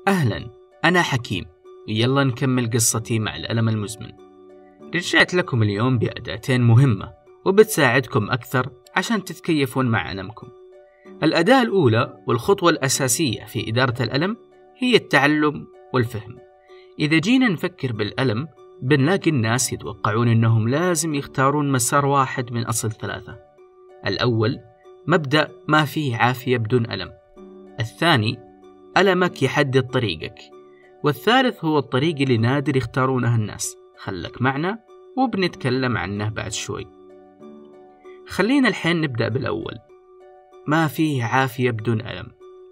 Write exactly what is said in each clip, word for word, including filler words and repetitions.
أهلا، أنا حكيم، يلا نكمل قصتي مع الألم المزمن. رجعت لكم اليوم بأداتين مهمة وبتساعدكم أكثر عشان تتكيفون مع ألمكم. الأداة الأولى والخطوة الأساسية في إدارة الألم هي التعلم والفهم. إذا جينا نفكر بالألم بنلاقي الناس يتوقعون أنهم لازم يختارون مسار واحد من أصل ثلاثة. الأول مبدأ ما فيه عافية بدون ألم، الثاني ألمك يحدد طريقك، والثالث هو الطريق اللي نادر يختارونه الناس. خلك معنا وبنتكلم عنه بعد شوي. خلينا الحين نبدأ بالأول، ما فيه عافية بدون ألم.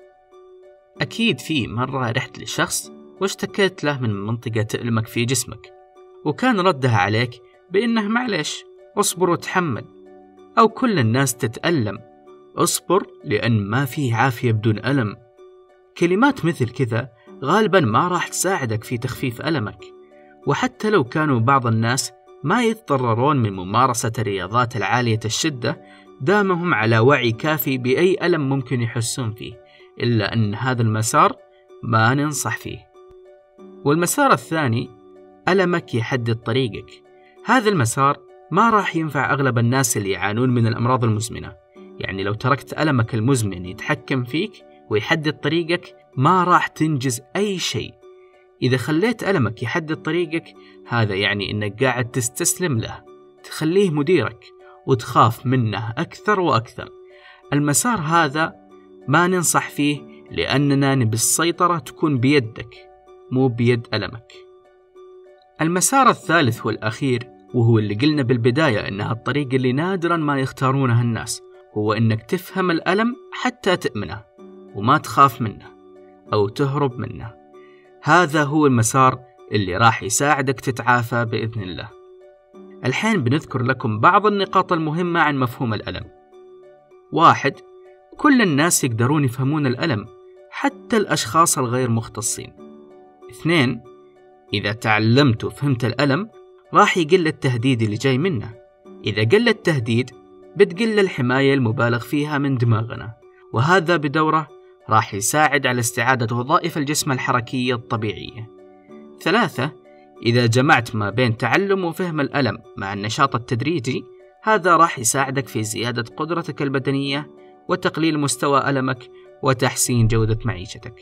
أكيد في مرة رحت لشخص واشتكيت له من منطقة تألمك في جسمك، وكان ردها عليك بأنه معلش اصبر وتحمل، أو كل الناس تتألم، اصبر لأن ما فيه عافية بدون ألم. كلمات مثل كذا غالبا ما راح تساعدك في تخفيف ألمك، وحتى لو كانوا بعض الناس ما يتضررون من ممارسة الرياضات العالية الشدة دامهم على وعي كافي بأي ألم ممكن يحسون فيه، إلا أن هذا المسار ما ننصح فيه. والمسار الثاني ألمك يحدد طريقك. هذا المسار ما راح ينفع أغلب الناس اللي يعانون من الأمراض المزمنة. يعني لو تركت ألمك المزمن يتحكم فيك ويحدد طريقك ما راح تنجز أي شيء. إذا خليت ألمك يحدد طريقك هذا يعني إنك قاعد تستسلم له، تخليه مديرك وتخاف منه أكثر وأكثر. المسار هذا ما ننصح فيه لأننا نبي السيطرة تكون بيدك مو بيد ألمك. المسار الثالث والأخير وهو اللي قلنا بالبداية إنها الطريق اللي نادرا ما يختارونها الناس، هو إنك تفهم الألم حتى تؤمنه وما تخاف منه أو تهرب منه. هذا هو المسار اللي راح يساعدك تتعافى بإذن الله. الحين بنذكر لكم بعض النقاط المهمة عن مفهوم الألم. واحد، كل الناس يقدرون يفهمون الألم حتى الأشخاص الغير مختصين. اثنين، إذا تعلمت وفهمت الألم راح يقل التهديد اللي جاي منه. إذا قل التهديد بتقل الحماية المبالغ فيها من دماغنا، وهذا بدوره راح يساعد على استعادة وظائف الجسم الحركية الطبيعية. ثلاثة، إذا جمعت ما بين تعلم وفهم الألم مع النشاط التدريجي هذا راح يساعدك في زيادة قدرتك البدنية وتقليل مستوى ألمك وتحسين جودة معيشتك.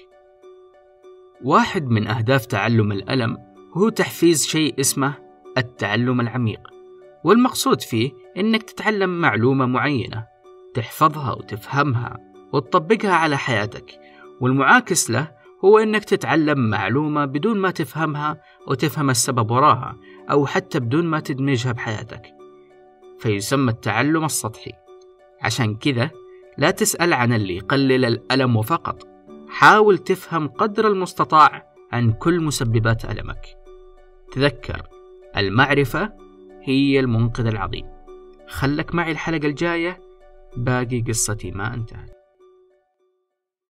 واحد من أهداف تعلم الألم هو تحفيز شيء اسمه التعلم العميق، والمقصود فيه إنك تتعلم معلومة معينة، تحفظها وتفهمها وتطبقها على حياتك. والمعاكس له هو إنك تتعلم معلومة بدون ما تفهمها وتفهم السبب وراها، أو حتى بدون ما تدمجها بحياتك، فيسمى التعلم السطحي. عشان كذا لا تسأل عن اللي يقلل الألم وفقط، حاول تفهم قدر المستطاع عن كل مسببات ألمك. تذكر المعرفة هي المنقذ العظيم. خلك معي الحلقة الجاية، باقي قصتي ما انتهت.